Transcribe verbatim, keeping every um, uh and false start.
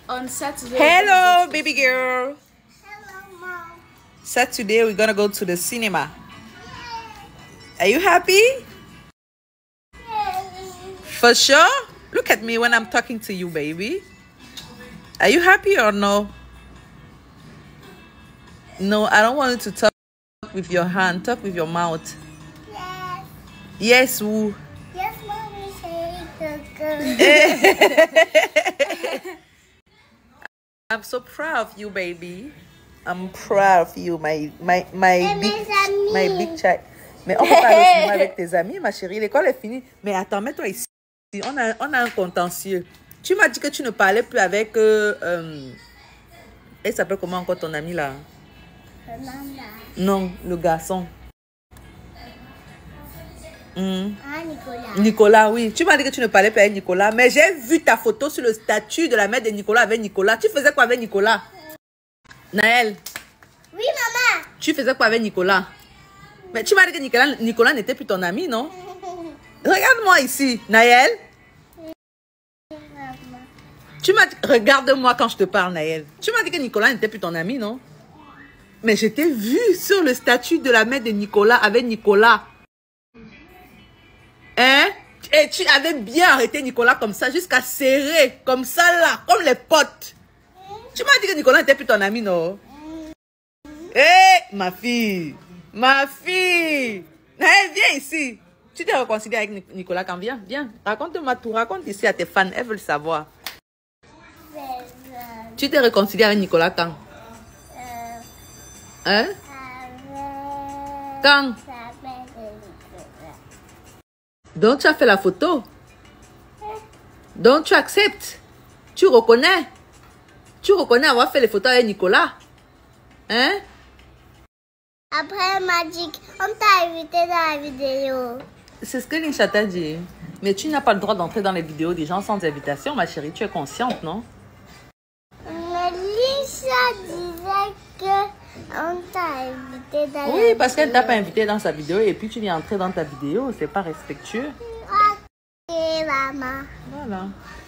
On Saturday. Hello, baby girl. Hello, Mom. Saturday, we're gonna go to the cinema. Are you happy? For sure? Look at me when I'm talking to you, baby. Are you happy or no? No, I don't want you to talk with your hand. Talk with your mouth. Yes. Yes, woo. Yes, Mommy, say go. I'm so proud of you, baby. I'm proud of you, my my my Et big mes amis. my big child. Mais on peut pas aller au cinéma avec tes amis, ma chérie. L'école est finie. Mais attends, mets-toi ici. On a on a un contentieux. Tu m'as dit que tu ne parlais plus avec euh, euh, elle s'appelle comment encore ton ami là? Non, le garçon. Mm. Ah, Nicolas. Nicolas, oui. Tu m'as dit que tu ne parlais pas avec Nicolas, mais j'ai vu ta photo sur le statut de la mère de Nicolas avec Nicolas. Tu faisais quoi avec Nicolas? Naël? Oui, maman. Tu faisais quoi avec Nicolas? Mais tu m'as dit que Nicolas, Nicolas n'était plus ton ami, non? Regarde-moi ici, Naël. Tu m'as dit, regarde-moi quand je te parle, Naël. Tu m'as dit que Nicolas n'était plus ton ami, non? Mais je t'ai vu sur le statut de la mère de Nicolas avec Nicolas. Hein? Et tu avais bien arrêté Nicolas comme ça, jusqu'à serrer, comme ça là, comme les potes. Tu m'as dit que Nicolas n'était plus ton ami, non? Hé, hey, ma fille, ma fille. Hey, viens ici. Tu t'es réconcilié avec Nicolas quand? Viens, viens. Raconte-moi tout, raconte ici à tes fans, elles veulent savoir. Tu t'es réconcilié avec Nicolas quand? Hein? Quand? Donc tu as fait la photo? Donc tu acceptes? Tu reconnais? Tu reconnais avoir fait les photos avec Nicolas? Hein? Après, elle m'a dit qu'on t'a invité dans la vidéo. C'est ce que Lisha t'a dit. Mais tu n'as pas le droit d'entrer dans les vidéos des gens sans invitation, ma chérie. Tu es consciente, non? Mais Lisha disait qu'on t'a invité dans Oui, la parce qu'elle ne t'a vidéo. pas invité dans sa vidéo et puis tu viens entrer dans ta vidéo. C'est pas respectueux. Ok, maman. Voilà.